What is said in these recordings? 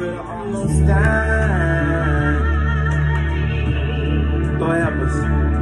could've almost died. Lord help us.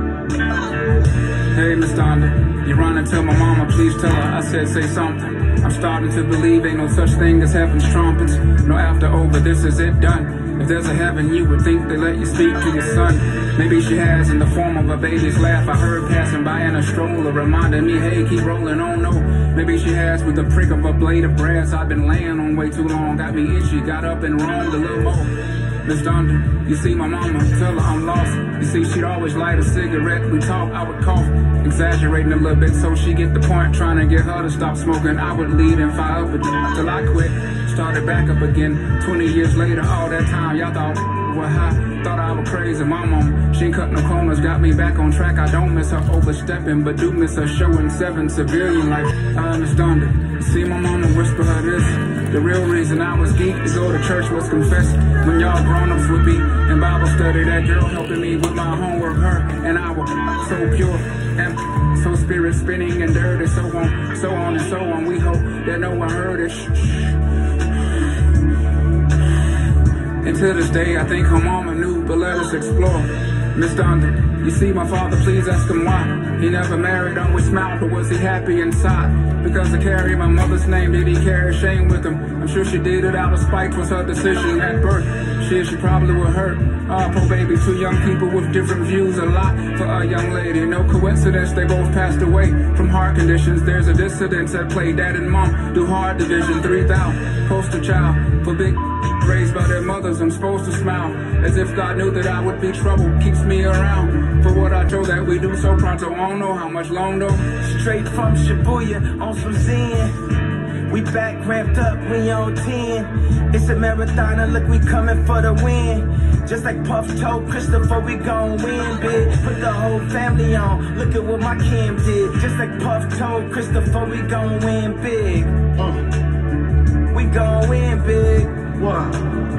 Hey, Miss Donda, you run and tell my mama, please tell her I said say something. I'm starting to believe ain't no such thing as heaven's trumpets. No after over, this is it done. If there's a heaven, you would think they let you speak to your son. Maybe she has in the form of a baby's laugh I heard passing by in a stroller, reminding me, hey, keep rolling on, no. Maybe she has with the prick of a blade of grass I've been laying on way too long. Got me itchy, got up and roamed a little more. Miss Donda, you see my mama, tell her I'm lost. You see, she'd always light a cigarette. We talk, I would cough, exaggerating a little bit so she get the point. Trying to get her to stop smoking, I would lead and fire up till I quit. Started back up again, 20 years later, all that time, y'all thought, well, I thought I was crazy. My mom, she ain't cut no corners, got me back on track. I don't miss her overstepping, but do miss her showing 7 civilian life. Miss Donda, you see my mama whisper her this. The real reason I was geek to go to church was confessed. When y'all grown-ups would be in Bible study, that girl helping me with my homework, her and I were so pure and so spirit spinning and dirty, so on and so on. We hope that no one heard it. And to this day, I think her mama knew, but let us explore. Miss Donda, you see my father, please ask him why. He never married, always smiled, but was he happy inside? Because to carry my mother's name, did he carry shame with him? I'm sure she did it out of spite, was her decision at birth. She probably would hurt. Poor baby, 2 young people with different views, a lot for a young lady. No coincidence, they both passed away from heart conditions. There's a dissidence at play. Dad and mom do hard division, 3,000 poster child for big raised by their mothers. I'm supposed to smile as if God knew that I would be trouble. Keeps me around for what I told that we do so pronto. I don't know how much long though. Straight from Shibuya on some Zen. We back ramped up, we on 10. It's a marathon and look, we coming for the win. Just like Puff told Christopher, we gon' win big. Put the whole family on, look at what my Kim did. Just like Puff told Christopher, we gon' win big. We gon' win big. What?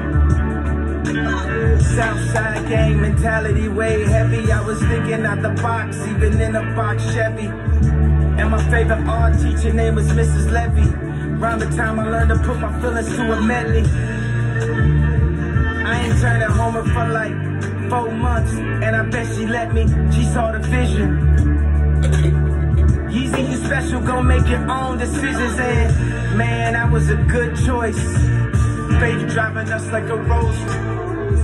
Southside gang mentality way heavy. I was thinking out the box, even in a box Chevy. And my favorite art teacher name was Mrs. Levy. Around the time I learned to put my feelings to a medley. I ain't turning homer for like 4 months, and I bet she let me. She saw the vision. Yeezy, you special, gon' make your own decisions. And man, that was a good choice. Faith driving us like a Rolls.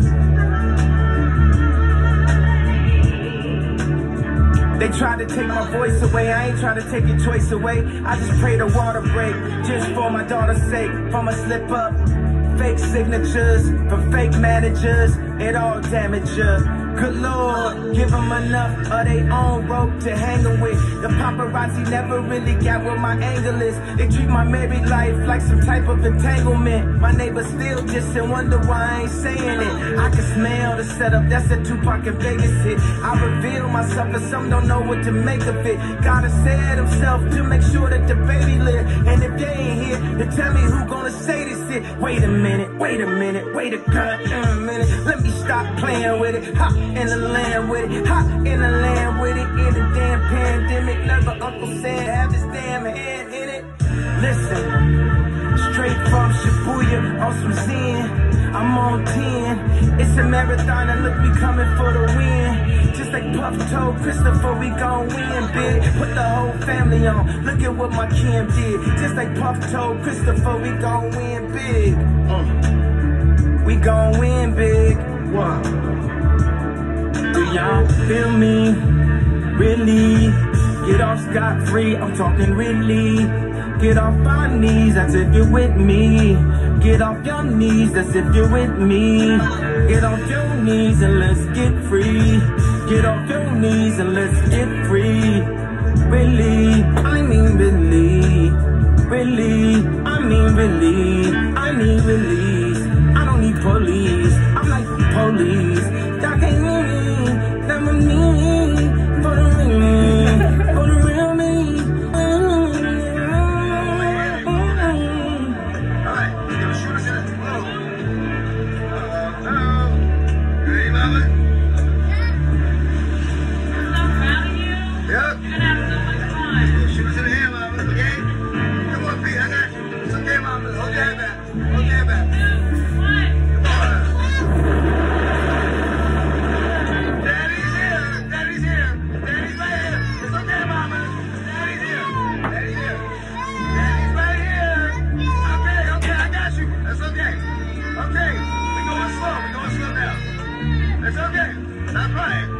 They tried to take my voice away, I ain't trying to take your choice away. I just pray the water break, just for my daughter's sake. From a slip up, fake signatures, from fake managers, it all damage her. Good Lord, give them enough of their own rope to hang them with. The paparazzi never really got what my angle is. They treat my married life like some type of entanglement. My neighbors still just and wonder why I ain't saying it. I can smell the setup, that's a Tupac and Vegas hit. I reveal myself and some don't know what to make of it. Gotta said himself to make sure that the baby live. And if they ain't here, then tell me who gonna say this shit. Wait a minute, wait a minute, wait a goddamn minute. Let me stop playing with it. Hop in the land with it, hop in the land with it. In the damn pandemic, never Uncle Sam have his damn hand in it. Listen, straight from Shibuya on some Zen. I'm on 10. It's a marathon and look, we coming for the win. Just like Puff told Christopher, we gon' win big. Put the whole family on, look at what my Kim did. Just like Puff told Christopher, we gon' win big. We gon' win big. What? Do y'all feel me? Really? Get off scot-free, I'm talking really. Get off our knees, that's if you're with me. Get off your knees, that's if you're with me. Get off your knees and let's get free. Get off your knees and let's get free. Really, I mean really. Really, I mean really. I need release. I don't need police. I'm like police. That ain't me. Never me. For the real me. For the real me. Alright, yo, shoot us in it. Hello. Hey, mama. I'm so proud of you. Yep. You're gonna have so much fun. Shoot us in the hand, mama. Okay? Come on, Pete. I got you. It's okay, mama. Hold your head back. Hold your head back. It's okay. Stop crying.